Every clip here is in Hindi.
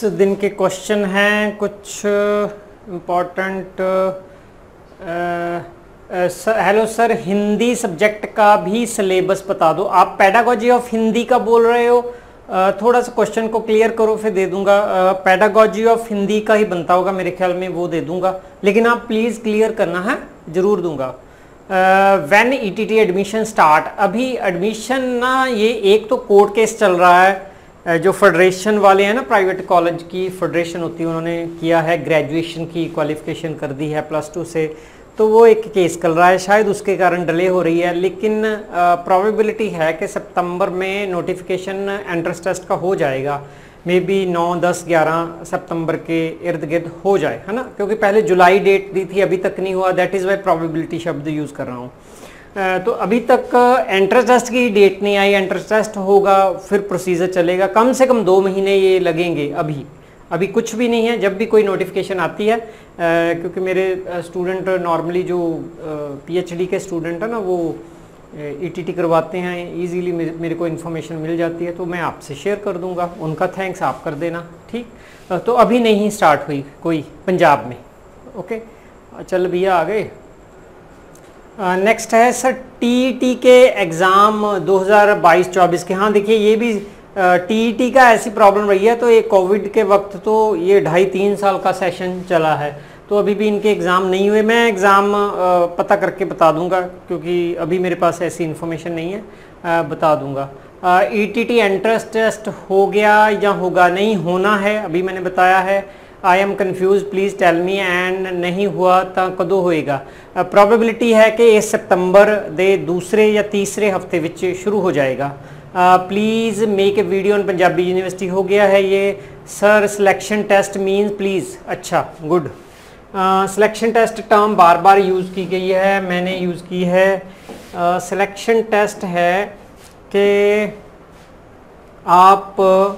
दिन के क्वेश्चन हैं कुछ important. Hello sir, Hindi subject का भी सिलेबस बता दो। आप पेडागोजी ऑफ हिंदी का बोल रहे हो? थोड़ा सा क्वेश्चन को क्लियर करो फिर दे दूंगा। पेडागोजी ऑफ हिंदी का ही बनता होगा मेरे ख्याल में, वो दे दूंगा, लेकिन आप प्लीज़ क्लियर करना है, ज़रूर दूंगा। व्हेन ईटीटी एडमिशन स्टार्ट, अभी एडमिशन ना, ये एक तो कोर्ट केस चल रहा है, जो फेडरेशन वाले हैं ना, प्राइवेट कॉलेज की फेडरेशन होती है, उन्होंने किया है ग्रेजुएशन की क्वालिफिकेशन कर दी है +2 से, तो वो एक केस चल रहा है, शायद उसके कारण डिले हो रही है, लेकिन प्रोबेबिलिटी है कि सितंबर में नोटिफिकेशन एंट्रेंस टेस्ट का हो जाएगा, मे बी 9, 10, 11 सितंबर के इर्द गिर्द हो जाए, है ना, क्योंकि पहले जुलाई डेट दी थी, अभी तक नहीं हुआ, दैट इज़ वाई प्रोबेबिलिटी शब्द यूज़ कर रहा हूँ। तो अभी तक एंट्रेंस टेस्ट की डेट नहीं आई, एंट्रेंस टेस्ट होगा फिर प्रोसीजर चलेगा, कम से कम 2 महीने ये लगेंगे। अभी कुछ भी नहीं है, जब भी कोई नोटिफिकेशन आती है, क्योंकि मेरे स्टूडेंट नॉर्मली जो पीएचडी के स्टूडेंट है ना, वो ईटीटी करवाते हैं, इजीली मेरे को इन्फॉर्मेशन मिल जाती है, तो मैं आपसे शेयर कर दूंगा, उनका थैंक्स आप कर देना, ठीक। तो अभी नहीं स्टार्ट हुई कोई पंजाब में, ओके। चल भैया आ गए। नेक्स्ट है सर, टीईटी के एग्ज़ाम 2022-24 के। हाँ देखिए, ये भी टीईटी का ऐसी प्रॉब्लम रही है, तो ये कोविड के वक्त तो ये 2.5-3 साल का सेशन चला है, तो अभी भी इनके एग्ज़ाम नहीं हुए। मैं एग्ज़ाम पता करके बता दूंगा, क्योंकि अभी मेरे पास ऐसी इन्फॉर्मेशन नहीं है, बता दूंगा। ईटीटी एंट्रेंस टेस्ट हो गया या होगा? नहीं, होना है, अभी मैंने बताया है। I am confuse, please tell me, and नहीं हुआ तो कदों होएगा? प्रोबेबिलिटी है कि इस सितंबर दे दूसरे या तीसरे हफ्ते विच शुरू हो जाएगा। Please make a video on Punjabi university. हो गया है ये सर। सिलेक्शन टेस्ट मीन्स प्लीज़, अच्छा गुड। सिलेक्शन टेस्ट टर्म बार बार यूज़ की गई है, मैंने यूज़ की है। सिलेक्शन टेस्ट है कि आप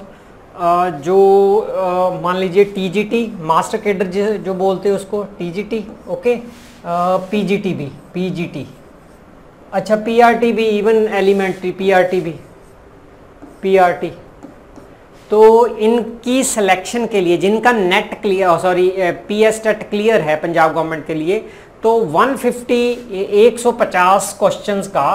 जो मान लीजिए टीजीटी, मास्टर कैडर जो बोलते हैं उसको टीजीटी, ओके, पीजीटी भी, पीजीटी, अच्छा पीआरटी भी, इवन एलिमेंट्री पीआरटी भी, पीआरटी। तो इनकी सिलेक्शन के लिए जिनका NET clear, sorry PS TET clear है पंजाब गवर्नमेंट के लिए, तो 150 क्वेश्चंस का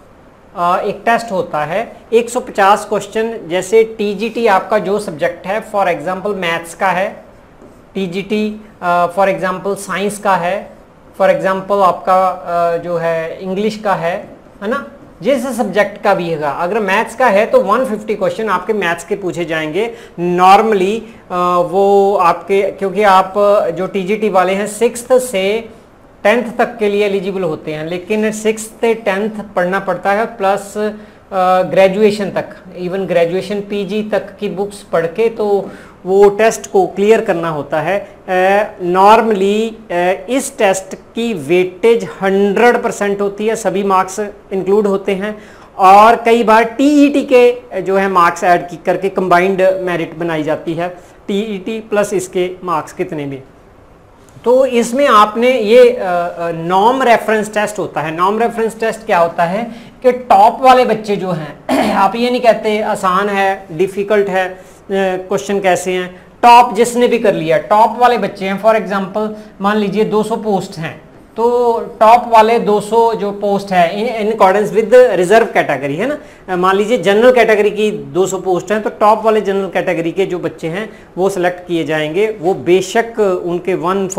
एक टेस्ट होता है। 150 क्वेश्चन, जैसे टीजीटी आपका जो सब्जेक्ट है, फॉर एग्जांपल मैथ्स का है टीजीटी, फॉर एग्जांपल साइंस का है, फॉर एग्जांपल आपका जो है इंग्लिश का है ना, जिस सब्जेक्ट का भी है। अगर मैथ्स का है तो 150 क्वेश्चन आपके मैथ्स के पूछे जाएंगे नॉर्मली। वो आपके, क्योंकि आप जो टीजीटी वाले हैं 6th से 10th तक के लिए एलिजिबल होते हैं, लेकिन 6th से 10th पढ़ना पड़ता है, प्लस ग्रेजुएशन तक, इवन ग्रेजुएशन पीजी तक की बुक्स पढ़ के तो वो टेस्ट को क्लियर करना होता है। नॉर्मली इस टेस्ट की वेटेज 100% होती है, सभी मार्क्स इंक्लूड होते हैं, और कई बार टीईटी के जो है मार्क्स ऐड करके कंबाइंड मेरिट बनाई जाती है, टीईटी प्लस इसके मार्क्स कितने भी। तो इसमें आपने ये नॉर्म रेफरेंस टेस्ट होता है। नॉर्म रेफरेंस टेस्ट क्या होता है कि टॉप वाले बच्चे जो हैं आप ये नहीं कहते आसान है, डिफ़िकल्ट है, क्वेश्चन कैसे हैं, टॉप जिसने भी कर लिया, टॉप वाले बच्चे हैं, फॉर एग्जांपल मान लीजिए 200 पोस्ट हैं, तो टॉप वाले 200 जो पोस्ट है in accordance with reserve category है ना, मान लीजिए जनरल कैटेगरी की 200 पोस्ट हैं, तो टॉप वाले जनरल कैटेगरी के जो बच्चे हैं वो सिलेक्ट किए जाएंगे। वो बेशक उनके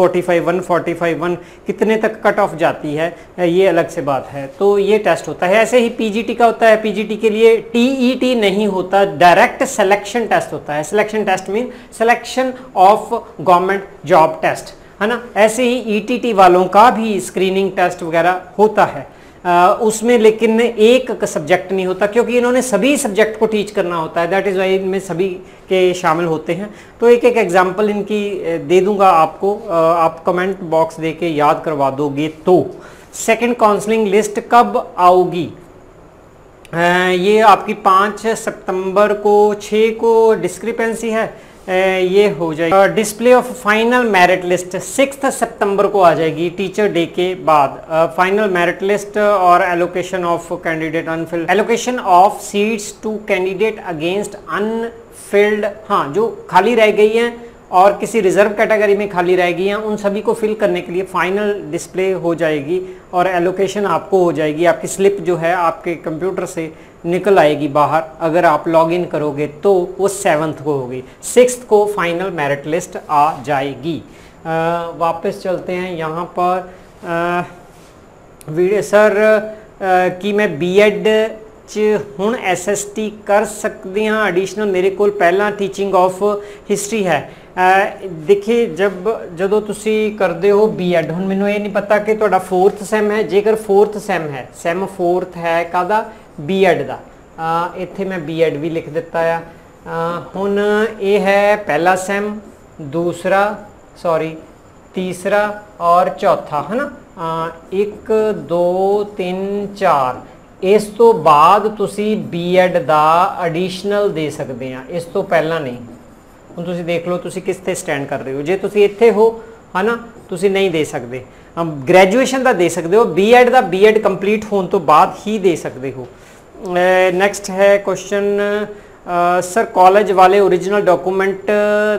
145 कितने तक कट ऑफ जाती है, ये अलग से बात है। तो ये टेस्ट होता है। ऐसे ही पीजीटी का होता है, पीजीटी के लिए टीईटी नहीं होता, डायरेक्ट सिलेक्शन टेस्ट होता है। Selection test mean selection of government job test, है ना। ऐसे ही ईटीटी वालों का भी स्क्रीनिंग टेस्ट वगैरह होता है, उसमें लेकिन एक सब्जेक्ट नहीं होता, क्योंकि इन्होंने सभी सब्जेक्ट को टीच करना होता है, दैट इज़ वाई इनमें सभी के शामिल होते हैं। तो एक एक एग्जांपल इनकी दे दूंगा आपको, आप कमेंट बॉक्स दे के याद करवा दोगे। तो सेकंड काउंसलिंग लिस्ट कब आऊगी? ये आपकी 5 सितंबर को, 6 को डिस्क्रिपेंसी है, ये हो जाएगी। Display of final merit list 6 सितंबर को आ जाएगी, टीचर डे के बाद। फाइनल मेरिट लिस्ट और allocation of candidate unfilled, allocation of seats to candidate against filled, हाँ जो खाली रह गई हैं और किसी रिजर्व कैटेगरी में खाली रह गई हैं उन सभी को फिल करने के लिए फाइनल डिस्प्ले हो जाएगी और एलोकेशन आपको हो जाएगी। आपकी स्लिप जो है आपके कंप्यूटर से निकल आएगी बाहर, अगर आप लॉगिन करोगे तो वो 7th को होगी, 6th को फाइनल मेरिट लिस्ट आ जाएगी। वापस चलते हैं यहाँ पर वीडियो सर कि मैं बीएड च हुण SST कर सकती हाँ एडिशनल, मेरे को पहला टीचिंग ऑफ हिस्ट्री है। देखिए ਜਦੋਂ ਤੁਸੀਂ ਕਰਦੇ ਹੋ बीएड, ਹੁਣ ਮੈਨੂੰ ਇਹ ਨਹੀਂ ਪਤਾ ਕਿ ਤੁਹਾਡਾ 4th ਸੈਮ ਹੈ, ਜੇਕਰ 4th ਸੈਮ ਹੈ, ਸੈਮ 4th ਹੈ ਕਾਹਦਾ, बीएड ਦਾ, ਇੱਥੇ ਮੈਂ बीएड ਵੀ ਲਿਖ ਦਿੱਤਾ ਆ। ਹੁਣ ਇਹ ਹੈ ਪਹਿਲਾ ਸੈਮ, दूसरा सॉरी तीसरा और चौथा है ना, 1 2 3 4। इस तो बाद तुसी बीएड ਦਾ एडिशनल दे सकते हैं, इस तो पहला नहीं। ਹੁਣ ਤੁਸੀਂ देख लो तुसी किस ते स्टैंड कर रहे हो, जे तुसी इत्थे हो है ना तुसी नहीं दे सकते, ग्रैजुएशन का दे सकते हो, बीएड का बीएड कंप्लीट होने तो बाद ही दे सकते हो। नैक्सट है क्वेश्चन सर कॉलेज वाले ओरिजिनल डॉकूमेंट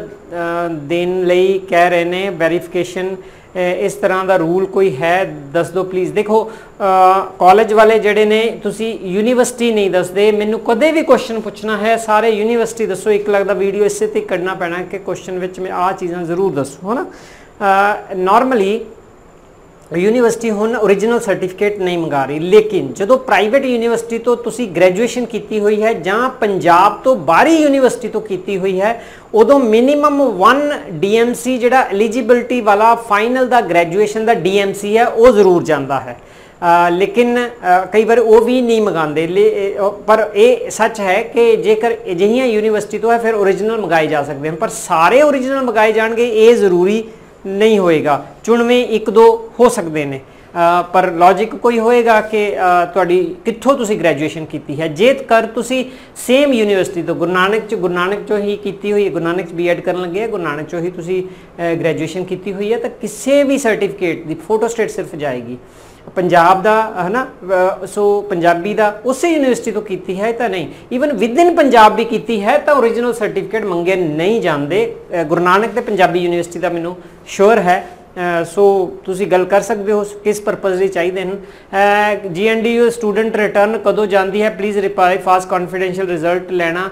देने लई कह रहे हैं, वेरीफिकेशन इस तरह का रूल कोई है दस दो प्लीज़। देखो कॉलेज वाले जड़े ने तुसी यूनिवर्सिटी नहीं दसते, मैनू कदे भी क्वेश्चन पूछना है सारे यूनिवर्सिटी दसो, एक लगता वीडियो इसे तक करना पैना कि क्वेश्चन में आ चीज़ां जरूर दसो है ना। नॉर्मली यूनिवर्सिटी हुण ओरिजिनल सर्टिफिकेट नहीं मंगा रही, लेकिन जो प्राइवेट यूनिवर्सिटी तो तुसी ग्रैजुएशन की हुई है जां पंजाब तो बाहरी यूनिवर्सिटी तो की हुई है, उदों मिनीमम 1 DMC जिहड़ा एलिजिबिलिटी वाला फाइनल दा ग्रैजुएशन दा DMC है वो जरूर जाता है। लेकिन कई बार वो भी नहीं मंगाते, पर यह सच है कि जेकर अजिहियां यूनिवर्सिटी तो है फिर ओरिजिनल मंगाए जा सकते हैं, पर सारे ओरिजिनल मंगाए जाएंगे ये जरूरी नहीं होएगा, चुनवें 1-2 हो सकते हैं, पर लॉजिक कोई होएगा कि तुहाडी कित्थों तुसी ग्रैजुएशन की है। जेकर तुसी सेम यूनिवर्सिटी तो गुरु नानक चो ही की हुई है, गुरु नानक बीएड करन लगे गुरु नानक चो ही तुसी ग्रैजुएशन की हुई है, तो किसी भी सर्टिफिकेट की फोटोस्टेट सिर्फ जाएगी। पंजाब दा है ना, सो पंजाबी दा उस यूनिवर्सिटी तो की है तो नहीं, ईवन विद इन पंजाब भी की है तो ओरिजिनल सर्टिफिकेट मंगे नहीं जाते। गुरु नानक ते पंजाबी यूनिवर्सिटी का मैनू श्योर है, सो तुसी गल कर सकते हो किस परपज़ लिए चाहिए हैं। GNDU स्टूडेंट रिटर्न कदों जाती है, please reply fast, confidential result लेना।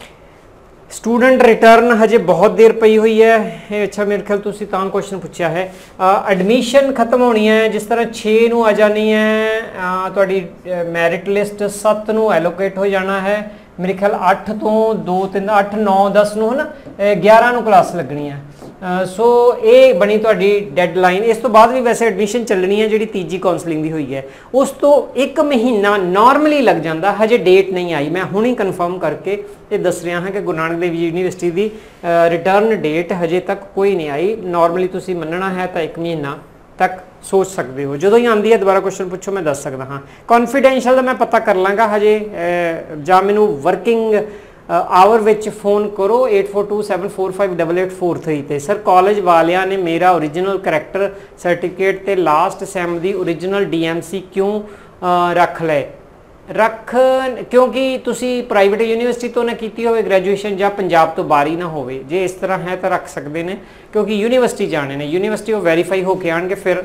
स्टूडेंट रिटर्न हजे बहुत देर पई हुई है, अच्छा मेरे ख्याल तुसी तां क्वेश्चन पूछा है। एडमिशन खत्म होनी है जिस तरह 6 नूं आ जानी है, तुहाडी मैरिट लिस्ट 7 नूं एलोकेट हो जाना है, मेरे ख्याल 8 तो 2 3 8 9 10 नूं है ना, 11 नूं क्लास लगनी है। सो ये बनी तुहाडी डेडलाइन, इस तो बाद भी वैसे एडमिशन चलनी है जी तीजी काउंसलिंग की हुई है, उस तो 1 महीना नॉर्मली लग जाता, हजे डेट नहीं आई, मैं हुणे कन्फर्म करके ये दस रहा हाँ कि गुरु नानक देव यूनिवर्सिटी की रिटर्न डेट हजे तक कोई नहीं आई। नॉर्मली तुसी मनना है तो 1 महीना तक सोच सकते हो, जो ही आती है दोबारा क्वेश्चन पूछो मैं दस सकता हाँ। कॉन्फिडेंशियल मैं पता कर लाँगा हजे, जां मैनू वर्किंग आवर विच फोन करो 8427458843 ते। सर कॉलेज वालियां ने मेरा ओरिजिनल करैक्टर सर्टिफिकेट ते लास्ट सैम दी ओरिजिनल DMC क्यों रख ले, क्योंकि तुसी प्राइवेट यूनिवर्सिटी तो ना की हो ग्रैजुएशन या पंजाब तो बाहरी ना होवे, जे इस तरह है तो रख सकते हैं, क्योंकि यूनिवर्सिटी जाने ने, यूनिवर्सिटी वो वेरीफाई होके आएंगे, फिर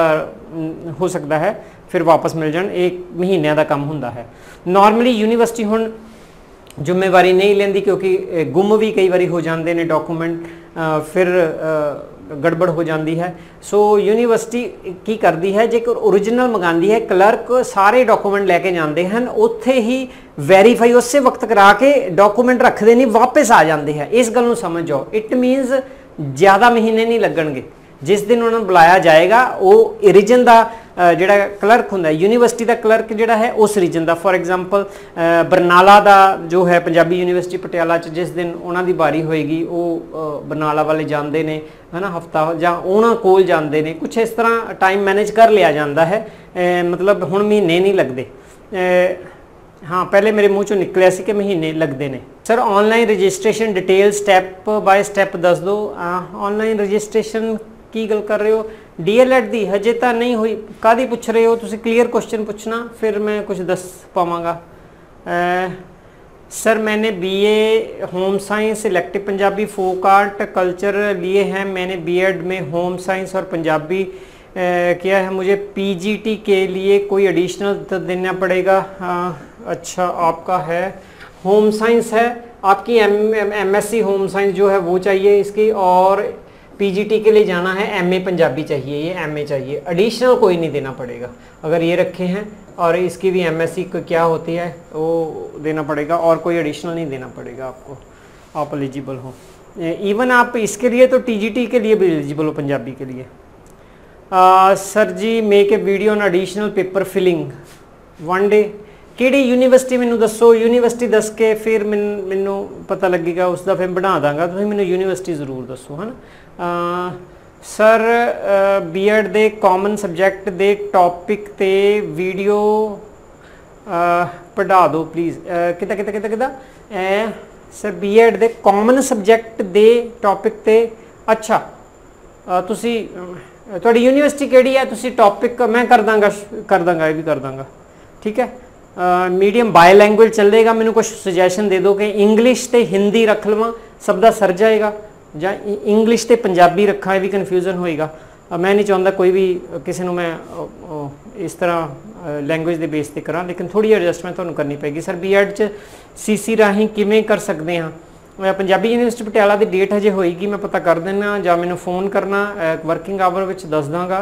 हो सकता है फिर वापस मिल जाए, 1 महीने का काम होंदा है। नॉर्मली यूनिवर्सिटी हुण जिम्मेवारी नहीं लेंदी, क्योंकि गुम भी कई बारी हो जाते हैं डॉकूमेंट, फिर गड़बड़ हो जाती है। सो यूनिवर्सिटी की करती है, जेकर ओरिजिनल मंगाती है, क्लर्क सारे डॉकूमेंट लैके जाते हैं, उत्थे ही वेरीफाई उस वक्त करा के डॉकूमेंट रखते नहीं, वापस आ जाते हैं। इस गल नूं समझ जाओ, इट मीनस ज़्यादा महीने नहीं लगणगे, जिस दिन उन्होंने बुलाया जाएगा वो रीजन का जोड़ा क्लर्क होंगे, यूनिवर्सिटी का क्लर्क जोड़ा है उस रीजन का। फॉर एग्जाम्पल बरनाला का जो है पंजाबी यूनिवर्सिटी पटियाला च जिस दिन उन्होंने बारी होएगी वो बरनाला वाले जाते हैं है ना, हफ्ता ਜਾਂ ਉਹਨਾਂ ਕੋਲ ਜਾਂਦੇ ਨੇ, कुछ इस तरह टाइम मैनेज कर लिया जाता है, मतलब हुण महीने नहीं लगते। हाँ पहले मेरे मूँह चों निकलिया सी कि महीने लगते हैं। Sir online registration detail step by step दस दो। ऑनलाइन रजिस्ट्रेशन की गल कर रहे हो, DLED दी हजे तो नहीं हुई, कादी पूछ रहे हो तुसी, क्लीयर क्वेश्चन पूछना फिर मैं कुछ दस पावांगा। सर मैंने BA home science elective Punjabi folk art culture लिए हैं। मैंने बीएड में होम साइंस और पंजाबी किया है। मुझे पीजीटी के लिए कोई एडिशनल तो देना पड़ेगा? अच्छा, आपका है होम साइंस है, आपकी एमएससी होम साइंस जो है वो चाहिए इसकी, और पीजीटी के लिए जाना है एमए पंजाबी चाहिए, ये एमए चाहिए, एडिशनल कोई नहीं देना पड़ेगा। अगर ये रखे हैं और इसकी भी एमएससी को क्या होती है वो देना पड़ेगा, और कोई एडिशनल नहीं देना पड़ेगा आपको, आप एलिजिबल हो। इवन आप इसके लिए तो टीजीटी के लिए भी एलिजिबल हो पंजाबी के लिए। Sir ji make a video on additional paper filling one day. ਕਿਹੜੀ ਯੂਨੀਵਰਸਿਟੀ ਮੈਨੂੰ ਦੱਸੋ, ਯੂਨੀਵਰਸਿਟੀ ਦੱਸ ਕੇ ਫਿਰ ਮੈਨੂੰ ਪਤਾ ਲੱਗੇਗਾ, ਉਸ ਦਾ ਫਿਰ ਬਣਾ ਦਾਂਗਾ। ਤੁਸੀਂ ਮੈਨੂੰ ਯੂਨੀਵਰਸਿਟੀ ਜ਼ਰੂਰ ਦੱਸੋ, ਹੈ ਨਾ। ਸਰ ਬੀਐਡ ਦੇ ਕਾਮਨ ਸਬਜੈਕਟ ਦੇ ਟੌਪਿਕ ਤੇ ਵੀਡੀਓ ਪੜ੍ਹਾ ਦਿਓ ਪਲੀਜ਼। ਕਿੱਦਾਂ ਸਰ ਬੀਐਡ ਦੇ ਕਾਮਨ ਸਬਜੈਕਟ ਦੇ ਟੌਪਿਕ ਤੇ। ਅੱਛਾ, ਤੁਸੀਂ ਤੁਹਾਡੀ ਯੂਨੀਵਰਸਿਟੀ ਕਿਹੜੀ ਹੈ? ਤੁਸੀਂ ਟੌਪਿਕ ਮੈਂ ਕਰ ਦਾਂਗਾ ਇਹ ਵੀ ਕਰ ਦਾਂਗਾ, ਠੀਕ ਹੈ। मीडियम बाय लैंग्वेज चलेगा, मैंने कुछ सुजैशन दे दो कि इंग्लिश तो हिंदी रख लवां, सब दा सर जाएगा, ਜਾਂ इंग्लिश तो पंजाबी रखा, भी कन्फ्यूजन होएगा। मैं नहीं चाहता कोई भी किसी मैं इस तरह लैंग्वेज के बेस पर करा, लेकिन थोड़ी एडजस्टमेंट तुहानूं करनी पेगी। सर बीएड च सीसी राही किवें कर सकते हैं? पंजाबी यूनिवर्सिटी पटियाला की डेट हजे होएगी, मैं पता कर देना, ਜਾਂ मैंने फोन करना वर्किंग आवर में दस दाँगा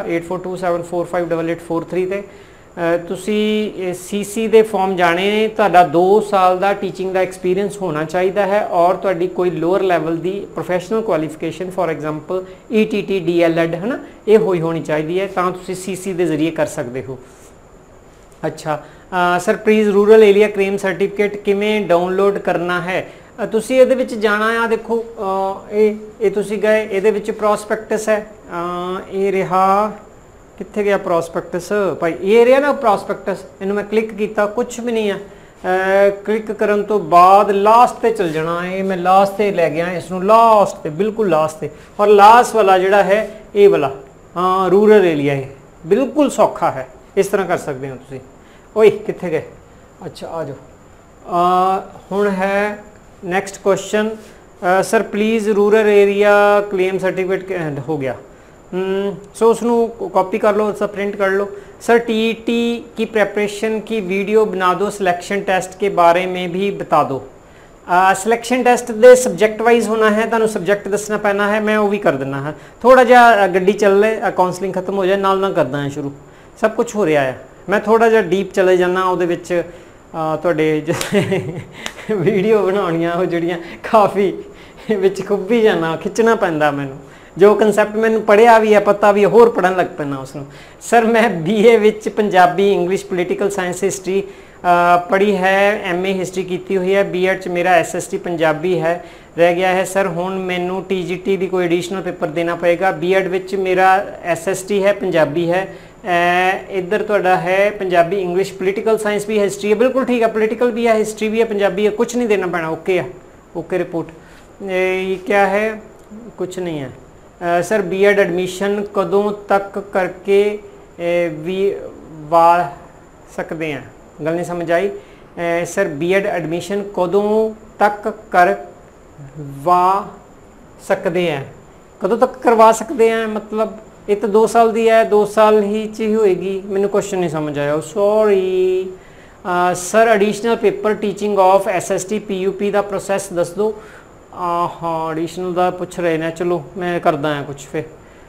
8427458843 ਤੇ। ਤੁਸੀਂ ਸੀਸੀ ਦੇ ਫਾਰਮ ਜਾਣੇ ਨੇ, ਤੁਹਾਡਾ 2 ਸਾਲ ਦਾ ਟੀਚਿੰਗ ਦਾ ਐਕਸਪੀਰੀਅੰਸ ਹੋਣਾ ਚਾਹੀਦਾ ਹੈ, ਔਰ ਤੁਹਾਡੀ ਕੋਈ ਲੋਅਰ ਲੈਵਲ ਦੀ professional qualification, for example ETT DElEd ਹੈ ਨਾ, ਇਹ ਹੋਣੀ ਚਾਹੀਦੀ ਹੈ, ਤਾਂ ਤੁਸੀਂ ਸੀਸੀ ਦੇ ਜ਼ਰੀਏ ਕਰ ਸਕਦੇ ਹੋ। ਅੱਛਾ sir please rural area claim certificate ਕਿਵੇਂ ਡਾਊਨਲੋਡ ਕਰਨਾ ਹੈ? ਤੁਸੀਂ ਇਹਦੇ ਵਿੱਚ ਜਾਣਾ ਆ, ਦੇਖੋ ਇਹ ਤੁਸੀਂ ਗਏ, ਇਹਦੇ ਵਿੱਚ ਪ੍ਰੋਸਪੈਕਟਸ ਹੈ, ਇਹ ਰਿਹਾ कित्थे गया प्रॉस्पेक्टस भाई, ये रहा ना प्रॉस्पेक्टस, इन्हूं मैं क्लिक किया, कुछ भी नहीं है। क्लिक करन तो बाद लास्ट पे चल जाना है, मैं लास्ट पे लै गया इसनूं, लास्ट पे बिल्कुल लास्ट पे, और लास्ट वाला जिहड़ा है ये वाला, हाँ रूरल एरिया है, बिल्कुल सौखा है, इस तरह कर सकते हो तुसीं। ओए कित्थे गए? अच्छा आ जाओ। हुण है next question, sir please rural area claim certificate हो गया, सो उसनों कॉपी कर लो, उसका प्रिंट कर लो। सर टीईटी की प्रेपरेशन की वीडियो बना दो, सिलेक्शन टेस्ट के बारे में भी बता दो। सिलेक्शन टेस्ट दे सब्जेक्ट वाइज होना है, तुहानूं सब्जेक्ट दसना पैना है, मैं वो भी कर देना है। थोड़ा जिहा गड्डी चल ले, काउंसलिंग खत्म हो जाए, नाल करदा है शुरू, सब कुछ हो रहा है। मैं थोड़ा जिहा डीप चले जाना, उहदे विच तुहाडे वीडियो बनाउणियां वो जिहड़ियां काफ़ी विच खुब्बी जाना, खिच्चना पैंदा मैनूं, जो कंसैप्ट मैंने पढ़िया भी है, पता भी होर पढ़न लग पैना उसनों। सर मैं बीए विच Punjabi English political science history पढ़ी है, एमए हिस्टरी की हुई है, बीएड च मेरा एसएसटी पंजाबी है रह गया है। सर हुण मैनू टीजीटी भी कोई एडिशनल पेपर देना पएगा। बीएड विच मेरा एसएसटी है, पंजाबी है, इधर तुहाडा है पंजाबी इंग्लिश पोलिटिकल साइंस भी, हिस्ट्री है, बिल्कुल ठीक है, पोलिटिकल भी है, हिस्ट्री भी है, पंजाबी है, कुछ नहीं देना पैना, ओके है, ओके रिपोर्ट। ये क्या है? कुछ नहीं है। सर बीएड एडमिशन कदों तक करके भी वा सकते हैं? गल नहीं समझ आई। सर बीएड एडमिशन कदों तक करवा सकते हैं? कदों तक करवा सकते हैं मतलब ये तो 2 साल दी है, 2 साल ही च ही होएगी, मैंने क्वेश्चन नहीं समझ आया, sorry. Sir additional paper teaching of SST PUP का प्रोसैस दस दो। हाँ एडिशनल का पूछ रहे हैं, चलो मैं करदा है कुछ फिर।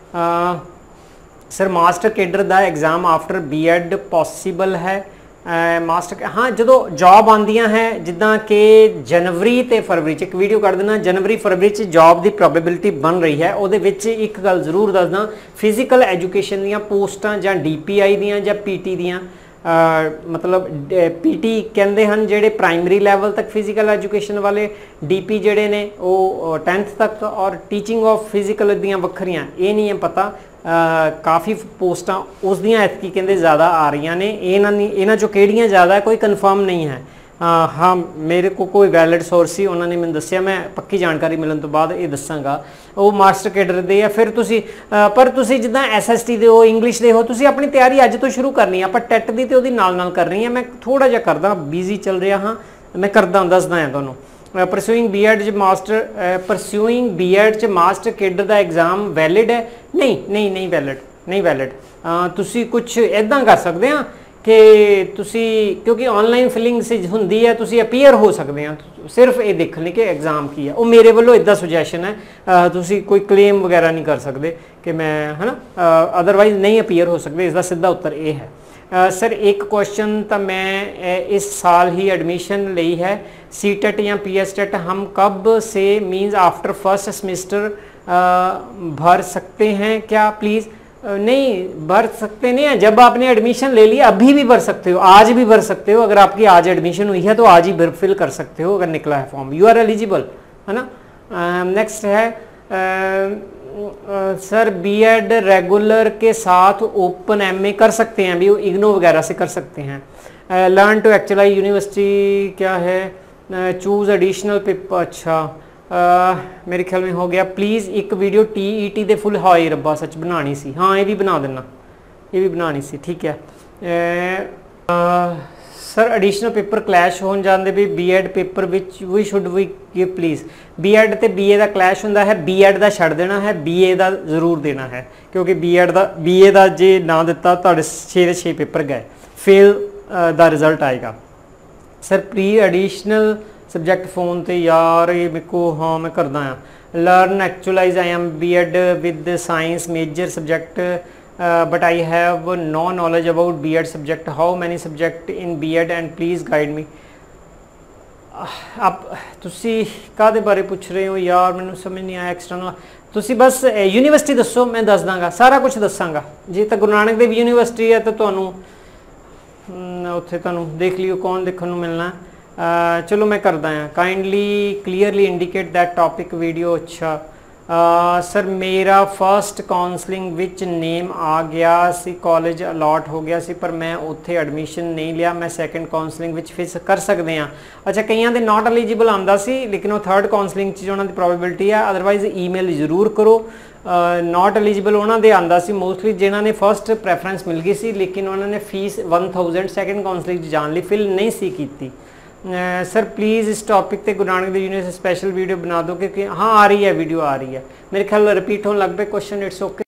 सर मास्टर केडर का एग्जाम आफ्टर बीएड पॉसिबल है? मास्टर हाँ जो जॉब आंदियां हैं जिदा कि जनवरी तो फरवरी एक वीडियो कर देना, जनवरी फरवरी जॉब की प्रोबेबिलिटी बन रही है, वो एक गल जरूर दसदा, फिजिकल एजुकेशन दियां पोस्टां जां डीपीआई दियां जां पीटी दियां मतलब पीटी कहते हैं जेडे प्राइमरी लैवल तक फिजिकल एजुकेशन वाले, डीपी जेडे ने वो 10th तक, और टीचिंग ऑफ फिजिकल दियां वखरियां ये नहीं है पता। काफ़ी पोस्टां उस दियां ऐतकी कहते ज़्यादा आ रही ने, इन्हां चों किहड़ियां ज़्यादा कोई कन्फर्म नहीं है। हाँ मेरे को कोई वैलिड सोर्स ही उन्होंने मैंने दस्सिया, मैं पक्की जानकारी मिलने तो बाद ये दसांगा। वो मास्टर केडर दे या फिर तुसी पर तुसी जिद्दां SST दे हो, इंग्लिश दे हो, तुसी अपनी तैयारी अज तो शुरू करनी है, पर टैट दी तो नाल करनी है। मैं थोड़ा जिहा करदा बिजी चल रहा हाँ, मैं करदा दसदा है तुहानूं। परस्यूइंग बीएड च मास्टर केडर का एग्जाम वैलिड है? नहीं वैलिड। तुसी कुछ इदां कर सकते हैं कि तुसी, क्योंकि ऑनलाइन फिलिंग होंदी है, तुसी अपीयर हो सकते हैं सिर्फ ये देखने कि एग्जाम की है। वो मेरे वालों इदा सुजैशन है, तुसी कोई क्लेम वगैरह नहीं कर सकते कि मैं है ना, अदरवाइज नहीं अपीयर हो सकते। इसका सीधा उत्तर ये है। सर एक क्वेश्चन तो मैं इस साल ही एडमिशन ली है, सीटेट या पीएसटेट हम कब से मींस आफ्टर फर्स्ट सेमेस्टर भर सकते हैं क्या प्लीज़? नहीं भर सकते नहीं है, जब आपने एडमिशन ले लिया अभी भी भर सकते हो, आज भी भर सकते हो। अगर आपकी आज एडमिशन हुई है तो आज ही भर फिल कर सकते हो अगर निकला है फॉर्म, यू आर एलिजिबल, है ना। नेक्स्ट है सर बीएड रेगुलर के साथ ओपन एमए कर सकते हैं, भी इग्नो वगैरह से कर सकते हैं। लर्न टू एक्चुअलाइज यूनिवर्सिटी क्या है, चूज़ एडिशनल पेपर, अच्छा मेरे ख्याल में हो गया। प्लीज़ एक वीडियो टीईटी दे फुल हाई रब्बा सच बनानी सी, हाँ ये भी बना देना, ये भी बनानी सी, ठीक है। सर एडिशनल पेपर क्लैश हो जाते भी बीएड पेपर विच we should we give please. BEd ते बीए का क्लैश होंदा है, बीएड का छड़ देना है, बीए का जरूर देना है, क्योंकि बीए का जे ना दिता तो 6 ਦੇ 6 पेपर गए, फेल का रिजल्ट आएगा। Sir pre additional subject phone तो यार ये मेरे को, हाँ मैं करदा हाँ। Learn actualize I am BEd with science major subject but I have no knowledge about BEd subject, how many subject in BEd and please guide me. आप तुसी काहदे बारे पूछ रहे हो यार, मैनू समझ नहीं आया। एक्सटर्नल तुसी बस यूनिवर्सिटी दसो, मैं दस दांगा, सारा कुछ दसांगा। जे तो गुरु नानक देव यूनिवर्सिटी है तो तुहानू उत्थे तुहानू देख लियो कौन देखने को मिलना है। चलो मैं करदा हाँ। Kindly clearly indicate that topic video. अच्छा सर मेरा फर्स्ट काउंसलिंग विच नेम आ गया सी, कॉलेज अलॉट हो गया सी, पर मैं उत्थे एडमिशन नहीं लिया, मैं सैकेंड काउंसलिंग विच फिर कर सकते हैं। अच्छा कईयां दे नॉट एलिजिबल आंदा सी, लेकिन वो थर्ड काउंसलिंग च उन्हां दी प्रोबेबिलिटी है, अदरवाइज ईमेल जरूर करो। नॉट एलिजिबल उन्हां दे आंदा सी मोस्टली जिन्हां ने फर्स्ट प्रैफरेंस मिल गई सी, लेकिन उन्होंने फीस 1000 सैकेंड काउंसलिंग जान ली फिल नहीं सी कीती। सर प्लीज़ इस टॉपिक पे Guru Nanak Dev university special video बना दो, क्योंकि हाँ आ रही है, वीडियो आ रही है, मेरे ख्याल रिपीट होने लग पे क्वेश्चन, इट्स ओके।